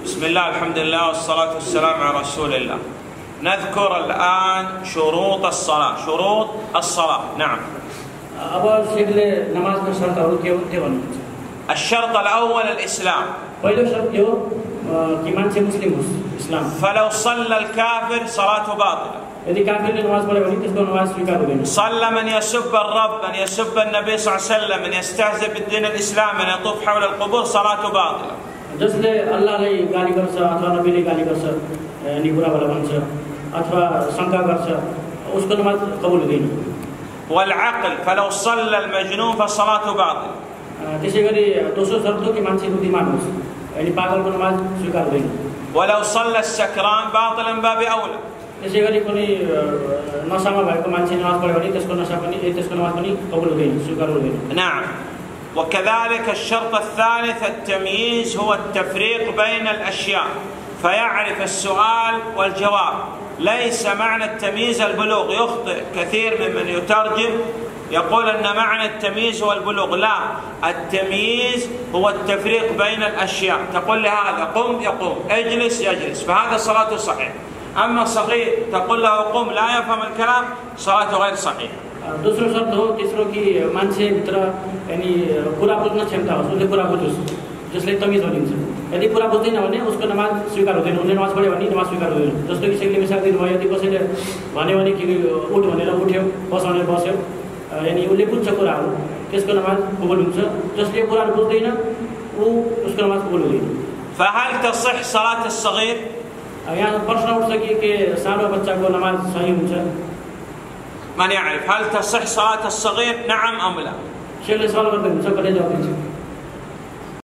بسم الله الحمد لله والصلاة والسلام على رسول الله. نذكر الآن شروط الصلاة. شروط الصلاة. نعم. الشرط الأول الإسلام. فلو صلى الكافر صلاته باطلة. صلى من يسب الرب، من يسب النبي صلى الله عليه وسلم، من يستهزئ بالدين الإسلام، من يطوف حول القبور، صلاته باطلة. जसले अल्लाहलाई गाली गर्छ अथवा नबीले गाली गर्छ अनि बुराभला भन्छ अथवा शंका गर्छ उसको नमाज कबुल हुँदैन। والعقل فلو صلى المجنون فصلاته باطلة. त्यसैगरी दोस्रो शर्त हो कि मान्छे बुद्धिमान होस् अनि पागलको नमाज स्वीकार हुँदैन। ولو صلى السكران باطلا باب أولى. त्यसैगरी कुनै नशामा भएको मान्छे नमाज पढ्यो भने त्यसको नमाज पनि कबुल हुँदैन, स्वीकार हुँदैन। نعم. وكذلك الشرط الثالث التمييز، هو التفريق بين الأشياء فيعرف السؤال والجواب. ليس معنى التمييز البلوغ. يخطئ كثير ممن يترجم يقول أن معنى التمييز هو البلوغ. لا، التمييز هو التفريق بين الأشياء. تقول لهذا قم يقوم، اجلس يجلس، فهذا صلاته صحيح. أما صغير تقول له قم لا يفهم الكلام، صلاته غير صحيح. दोस्रो शब्द हो तेस्रो कि मान्छे भित्र यानी कुरा बुझ्न क्षमता होस्, उसले कुरा बुझोस्, जसले तमिज भनिन्छ। यदि कुरा बुझ्दैन भने उसको नमाज स्वीकार हुँदैन। उसले नमाज पढ्यो भने नमाज स्वीकार हुँदैन। जस्तो कि शेखले मिसाल दिनुभयो, यदि कसैले भन्यो भने कि उठ भनेर उठ्यो, बस भनेर बस्यो, यानी उसले बुझ्छ कुराहरू, त्यसको नमाज कबुल हुन्छ। जसले कुराहरू बुझ्दैन उसको नमाज कबुल हुँदैन। فهل تصح صلاة الصغير؟ यहाँ प्रश्न उठ्छ कि सानो बच्चाको नमाज सही हुन्छ? من يعرف هل تصح صلاة الصغير؟ نعم أم لا؟ शेखले सवाल गर्दै हुन्छ, कतै जवाब दिन्छ।